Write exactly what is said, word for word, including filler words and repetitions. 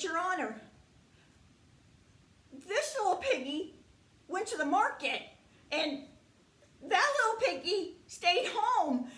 But Your Honor, this little piggy went to the market, and that little piggy stayed home